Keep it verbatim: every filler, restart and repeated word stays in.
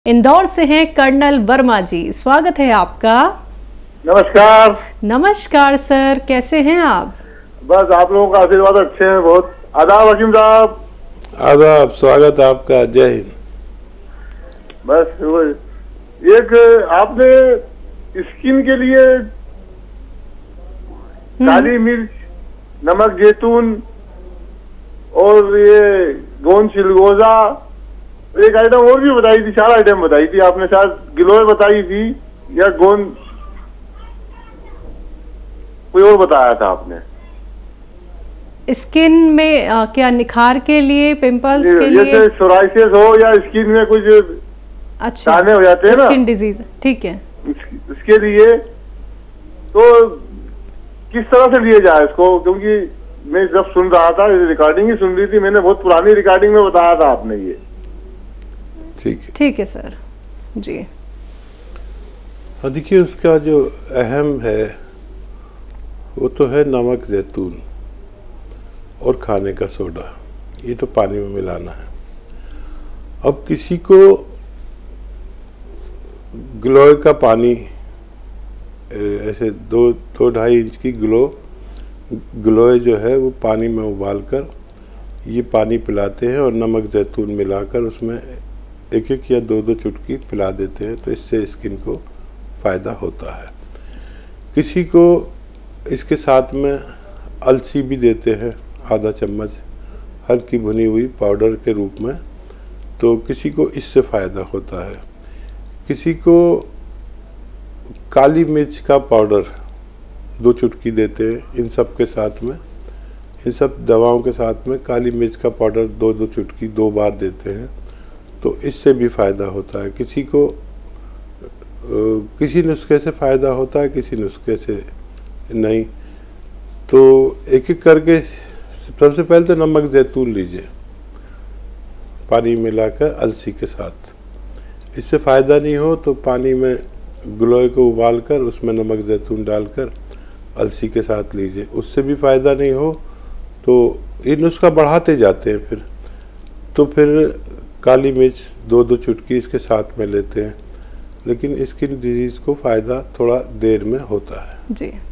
इंदौर से हैं कर्नल वर्मा जी, स्वागत है आपका। नमस्कार। नमस्कार सर, कैसे हैं आप? बस आप लोगों का आशीर्वाद अच्छे हैं बहुत। आदाब हकीम साहब। आदाब, स्वागत आपका, जय हिंद। बस वो एक आपने स्किन के लिए काली मिर्च, नमक जैतून और ये गोंद चिलगोजा, एक आइटम और भी बताई थी, चार आइटम बताई थी आपने, शायद गिलोय बताई थी या गोंद, कोई और बताया था आपने। स्किन में आ, क्या निखार के लिए, पिंपल्स के लिए, जैसे सोराइसिस हो या स्किन में कुछ अच्छा दाने हो जाते हैं ना, स्किन डिजीज, ठीक है, इसके लिए तो किस तरह से लिया जाए इसको? क्योंकि मैं जब सुन रहा था, रिकॉर्डिंग ही सुन रही थी मैंने, बहुत पुरानी रिकॉर्डिंग में बताया था आपने ये। ठीक है, ठीक है सर जी। हाँ, देखिए उसका जो अहम है वो तो है नमक जैतून और खाने का सोडा, ये तो पानी में मिलाना है। अब किसी को ग्लोय का पानी, ऐसे दो दो ढाई इंच की ग्लो ग्लोय जो है वो पानी में उबालकर ये पानी पिलाते हैं और नमक जैतून मिलाकर उसमें एक एक या दो दो चुटकी पिला देते हैं, तो इससे स्किन को फ़ायदा होता है। किसी को इसके साथ में अलसी भी देते हैं, आधा चम्मच हल्की भुनी हुई पाउडर के रूप में, तो किसी को इससे फ़ायदा होता है। किसी को काली मिर्च का पाउडर दो चुटकी देते हैं, इन सब के साथ में, इन सब दवाओं के साथ में काली मिर्च का पाउडर दो दो चुटकी दो बार देते हैं, तो इससे भी फ़ायदा होता है। किसी को किसी नुस्खे से फ़ायदा होता है, किसी नुस्खे से नहीं, तो एक एक करके सबसे पहले तो नमक जैतून लीजिए पानी मिलाकर अलसी के साथ। इससे फ़ायदा नहीं हो तो पानी में ग्लोय को उबालकर उसमें नमक जैतून डालकर अलसी के साथ लीजिए। उससे भी फ़ायदा नहीं हो तो ये नुस्खा बढ़ाते जाते हैं, फिर तो फिर काली मिर्च दो दो चुटकी इसके साथ में लेते हैं, लेकिन स्किन डिजीज़ को फ़ायदा थोड़ा देर में होता है। जी।